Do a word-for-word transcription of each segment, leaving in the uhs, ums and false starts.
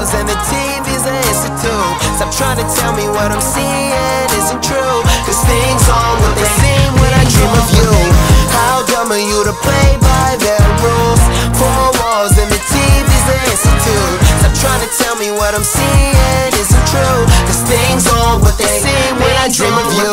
walls and the T V's an institute. Stop trying to tell me what I'm seeing isn't true, cause things aren't what they seem when I dream of you. How dumb are you to play by their rules? Four walls and the T V's an institute. Stop trying to tell me what I'm seeing isn't true, cause things aren't what they seem when I dream of you.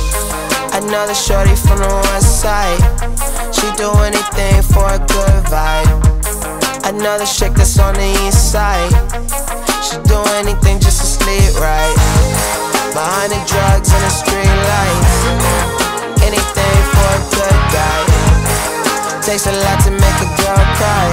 Another shorty from the west side, she do anything for a good vibe. Another chick that's on the east side, she do anything just to sleep right. Behind the drugs and the street lights, anything for a good guy. Takes a lot to make a girl cry.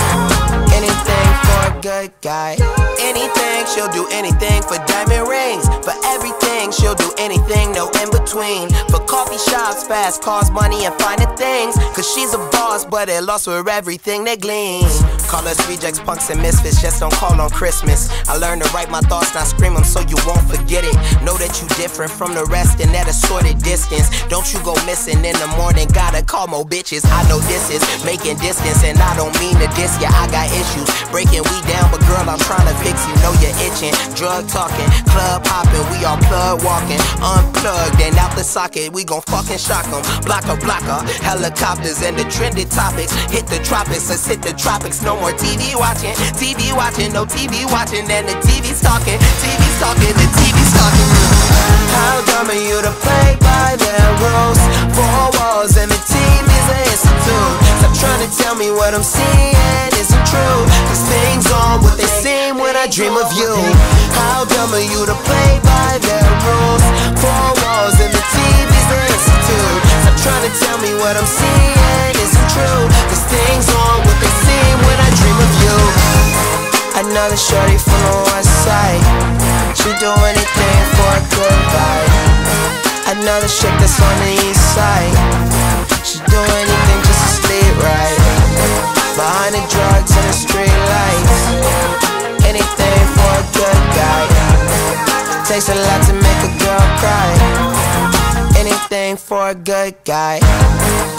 Anything for a good guy. Anything, she'll do anything for diamond rings. For everything, she'll do anything, no in between. For coffee shops, fast cars, money and finer things. Cause she's a boss, but at loss for everything that gleams. Call us rejects, punks and misfits, just don't call on Christmas. I learned to write my thoughts, not scream them so you won't forget it. Know that you different from the rest in that assorted distance. Don't you go missing in the morning, gotta call more bitches. I know this is making distance and I don't mean to diss ya, I got issues. Breaking we down, but girl, I'm trying to fix you, know you're itching. Drug talking, club hopping, we all plug walking. Unplugged and out the socket, we gon' fucking shock them. Blocker, blocker, helicopters and the trending topics. Hit the tropics, let's hit the tropics. No more T V watching, T V watching, no T V watching. And the T V's talking, T V's talking, the T V's talking. How dumb are you to play by their rules? Four walls and the T V's an institute. Stop trying to tell me what I'm seeing isn't true, cause things aren't what they seem when I dream of you. How dumb are you to play by their rules? Four walls and the T V's an institute. Stop trying to tell me what I'm seeing isn't true, cause things aren't what they seem when I dream of you. Another shorty from the west side, she do anything for a good vibe. Another chick that's on the east side, she do anything just to sleep right. Behind the drugs and the street lights, anything for a good guy. Takes a lot to make a girl cry. Anything for a good guy.